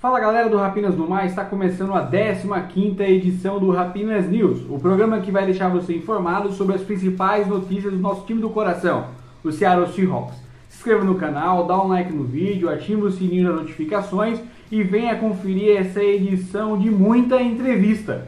Fala galera do Rapinas no Mar, está começando a 15ª edição do Rapinas News, o programa que vai deixar você informado sobre as principais notícias do nosso time do coração, o Seattle Seahawks. Se inscreva no canal, dá um like no vídeo, ative o sininho das notificações e venha conferir essa edição de muita entrevista.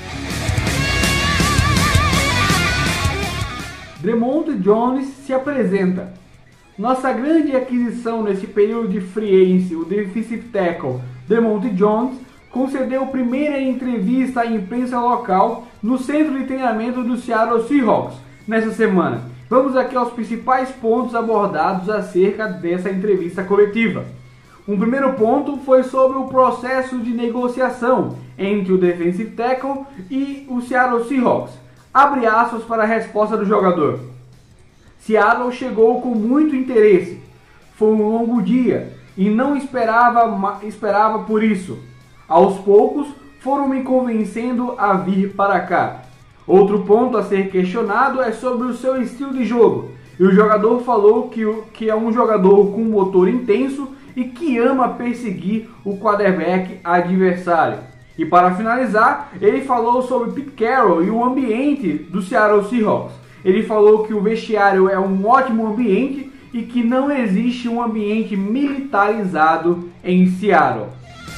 Dre'Mont Jones se apresenta. Nossa grande aquisição nesse período de free agency, o defensive tackle Dre'Mont Jones, concedeu a primeira entrevista à imprensa local no centro de treinamento do Seattle Seahawks nessa semana. Vamos aqui aos principais pontos abordados acerca dessa entrevista coletiva. Um primeiro ponto foi sobre o processo de negociação entre o defensive tackle e o Seattle Seahawks. Abre aspas para a resposta do jogador. Seattle chegou com muito interesse. Foi um longo dia e não esperava por isso. Aos poucos foram me convencendo a vir para cá. Outro ponto a ser questionado é sobre o seu estilo de jogo. E o jogador falou que é um jogador com motor intenso e que ama perseguir o quarterback adversário. E para finalizar, ele falou sobre Pete Carroll e o ambiente do Seattle Seahawks. Ele falou que o vestiário é um ótimo ambiente e que não existe um ambiente militarizado em Seattle.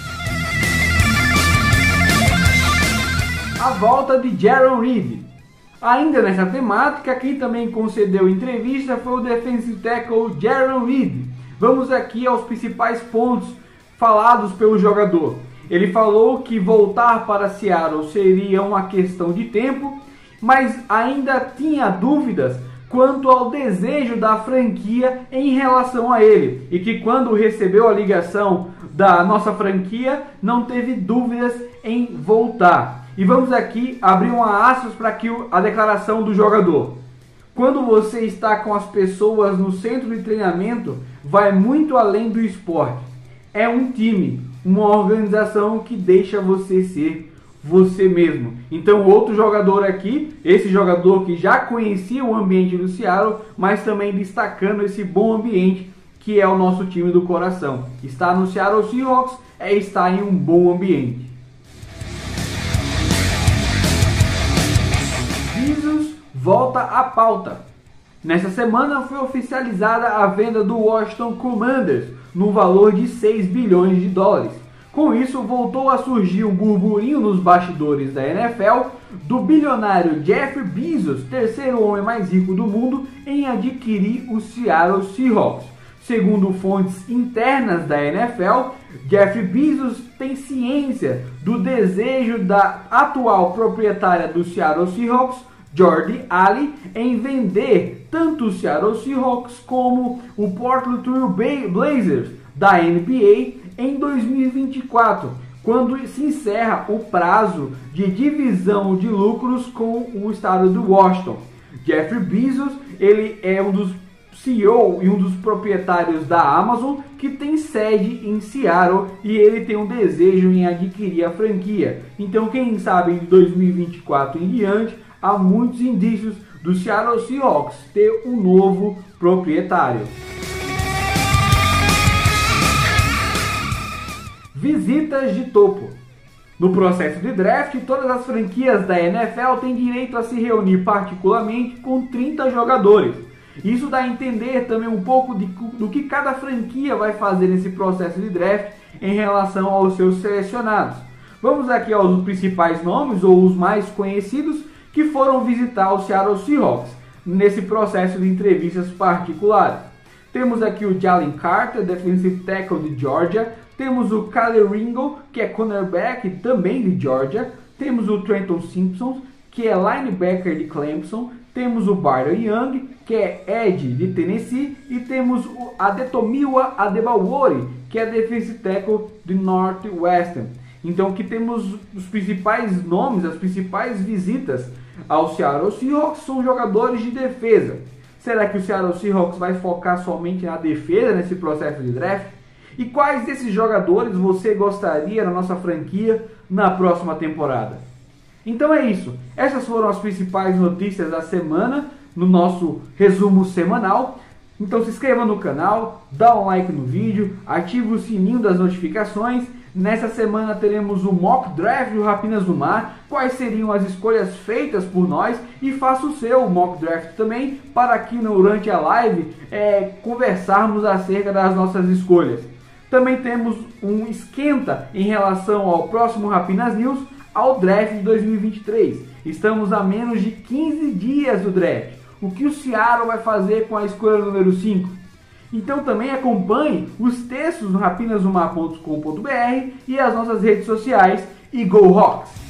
A volta de Jarran Reed. Ainda nessa temática, quem também concedeu entrevista foi o defensive tackle Jarran Reed. Vamos aqui aos principais pontos falados pelo jogador. Ele falou que voltar para Seattle seria uma questão de tempo, mas ainda tinha dúvidas quanto ao desejo da franquia em relação a ele, e que quando recebeu a ligação da nossa franquia não teve dúvidas em voltar. E vamos aqui abrir uma aspas para a declaração do jogador. Quando você está com as pessoas no centro de treinamento, vai muito além do esporte. É um time, uma organização que deixa você ser você mesmo. Então outro jogador aqui, esse jogador que já conhecia o ambiente do Seattle, mas também destacando esse bom ambiente que é o nosso time do coração. Estar no Seattle Seahawks é estar em um bom ambiente. Bezos volta à pauta. Nessa semana foi oficializada a venda do Washington Commanders no valor de 6 bilhões de dólares. Com isso, voltou a surgir um burburinho nos bastidores da NFL do bilionário Jeff Bezos, terceiro homem mais rico do mundo, em adquirir o Seattle Seahawks. Segundo fontes internas da NFL, Jeff Bezos tem ciência do desejo da atual proprietária do Seattle Seahawks, Jordi Ali, em vender tanto o Seattle Seahawks como o Portland Trail Blazers da NBA em 2024, quando se encerra o prazo de divisão de lucros com o estado do Washington. Jeff Bezos, ele é um dos CEO e um dos proprietários da Amazon, que tem sede em Seattle, e ele tem um desejo em adquirir a franquia. Então, quem sabe de 2024 em diante, há muitos indícios do Seattle Seahawks ter um novo proprietário. Visitas de topo. No processo de draft, todas as franquias da NFL têm direito a se reunir particularmente com 30 jogadores. Isso dá a entender também um pouco do que cada franquia vai fazer nesse processo de draft em relação aos seus selecionados. Vamos aqui aos principais nomes, ou os mais conhecidos, que foram visitar o Seattle Seahawks nesse processo de entrevistas particulares. Temos aqui o Jalen Carter, defensive tackle de Georgia. Temos o Kyler Ringo, que é cornerback também de Georgia. Temos o Trenton Simpson, que é linebacker de Clemson. Temos o Byron Young, que é edge de Tennessee. E temos o Adetomiwa Adebawore, que é defensive tackle de Northwestern. Então aqui temos os principais nomes, as principais visitas ao Seattle Seahawks são jogadores de defesa. Será que o Seattle Seahawks vai focar somente na defesa nesse processo de draft? E quais desses jogadores você gostaria na nossa franquia na próxima temporada? Então é isso. Essas foram as principais notícias da semana no nosso resumo semanal. Então se inscreva no canal, dá um like no vídeo, ative o sininho das notificações Nessa semana teremos o Mock Draft do Rapinas do Mar, quais seriam as escolhas feitas por nós, e faça o seu Mock Draft também, para aqui durante a live conversarmos acerca das nossas escolhas. Também temos um esquenta em relação ao próximo Rapinas News, ao Draft de 2023. Estamos a menos de 15 dias do Draft. O que o Seattle vai fazer com a escolha número 5? Então também acompanhe os textos no rapinasdomar.com.br e as nossas redes sociais, e Go Hawks!